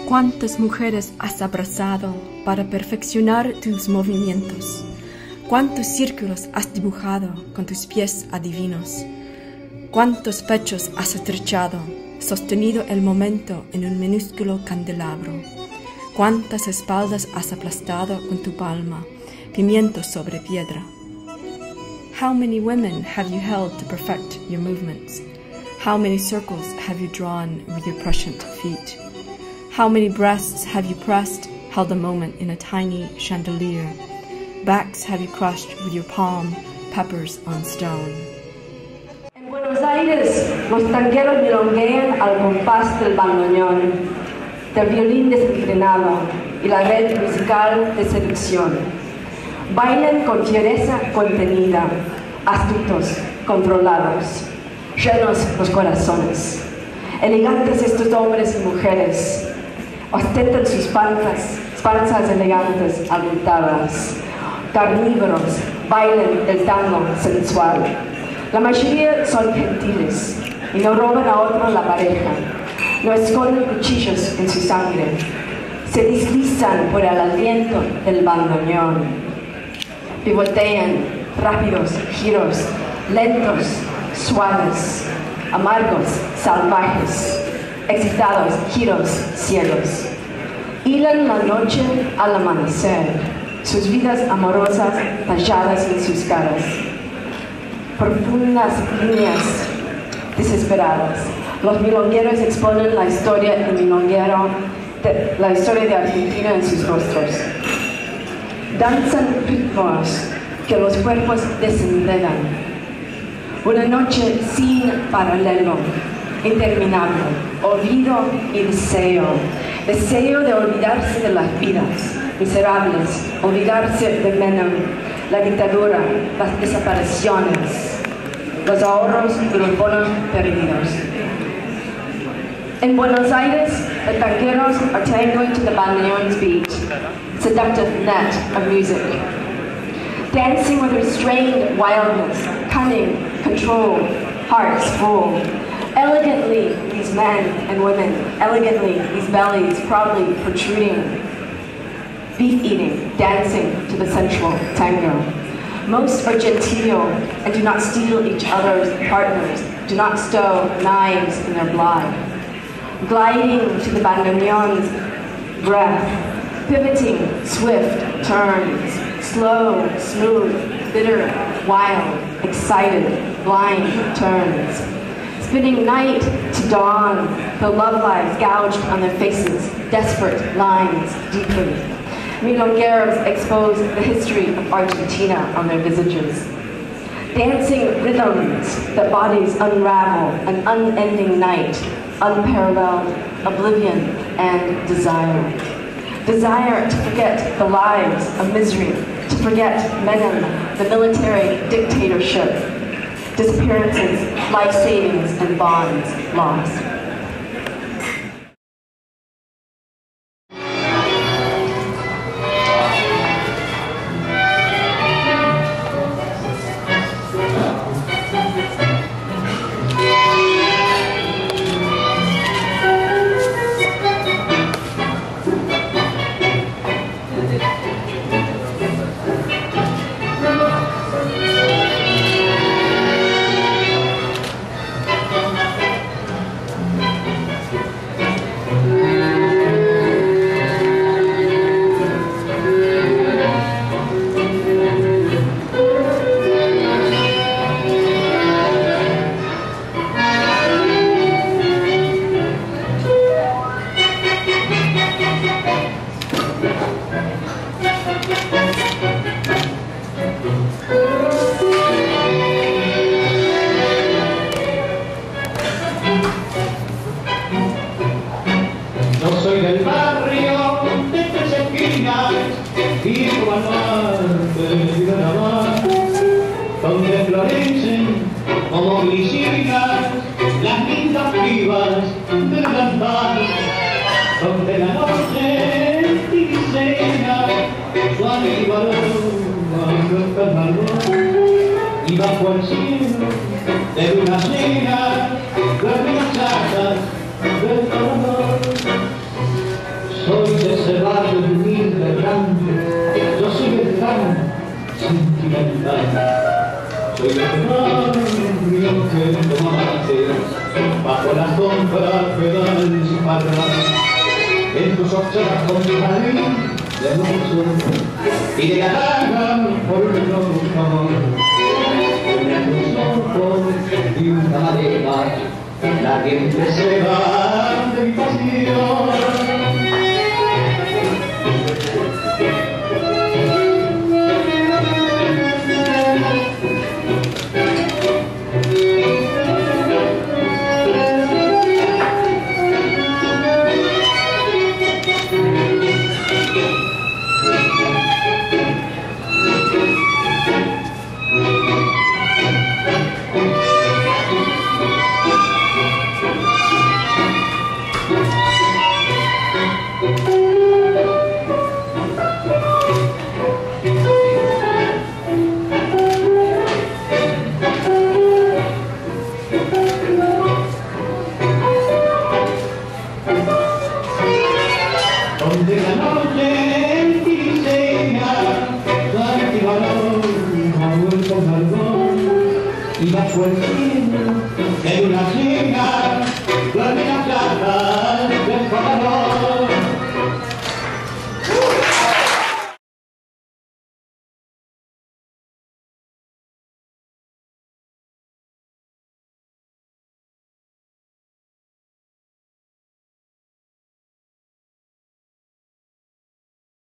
¿Cuántas mujeres has abrazado para perfeccionar tus movimientos? ¿Cuántos círculos has dibujado con tus pies adivinos? ¿Cuántos pechos has estrechado, sostenido el momento en un minúsculo candelabro? ¿Cuántas espaldas has aplastado con tu palma, pimiento sobre piedra? How many women have you held to perfect your movements? How many circles have you drawn with your prescient feet? How many breasts have you pressed, held a moment in a tiny chandelier? Backs have you crushed with your palm, peppers on stone? En Buenos Aires, los tangueros milonguean al compás del bandoneón, del violín desenfrenado y la red musical de seducción. Bailan con fiereza contenida, astutos, controlados, llenos los corazones. Elegantes estos hombres y mujeres, ostentan sus panzas elegantes abultadas. Carnívoros, bailan el tango sensual. La mayoría son gentiles y no roban a otro la pareja. No esconden cuchillos en su sangre. Se deslizan por el aliento del bandoneón. Pivotean, rápidos giros, lentos, suaves, amargos, salvajes, excitados giros ciegos. Hilan la noche al amanecer, sus vidas amorosas talladas en sus caras. Profundas líneas desesperadas. Los milongueros exponen la historia del milonguero, la historia de Argentina en sus rostros. Danzan ritmos que los cuerpos desenredan. Una noche sin paralelo, interminable, olvido y deseo. Deseo de olvidarse de las vidas miserables, olvidarse de Menem, la dictadura, las desapariciones, los ahorros y los bonos perdidos. En Buenos Aires, the tangueros are tangoing to the bandoneon's beat, seductive net of music. Dancing with restrained wildness, cunning, control, hearts full. Elegantly, these men and women, elegantly, these bellies proudly protruding. Beef eating, dancing to the sensual tango. Most are genteel and do not steal each other's partners, do not stow knives in their blood. Gliding to the bandoneon's breath, pivoting, swift turns, slow, smooth, bitter, wild, excited, blind turns. Spinning night to dawn, the love lives gouged on their faces, desperate lines deeply. Milongueros expose the history of Argentina on their visages. Dancing rhythms that bodies unravel, an unending night, unparalleled oblivion and desire. Desire to forget the lives of misery, to forget Menem, the military dictatorship, disappearances, life savings, and bonds lost. Donde florecen como glicinas las lindas pibas del cantar, donde la noche tirisena suave y aroma y bajo el cielo de una cena duermen las casas del dolor. Soy de ese barrio humilde errante, yo soy el gran sentimental. Soy el barrio que tomaste bajo la sombra que da el parral. En tus ojos con tu jardín de hermoso y de galaga por el rojo amor. En tus ojos y una madera, la gente se va de mi pasión. Donde la noche enseña Santi valor, Manuel con algón, y bajo el cielo de una cena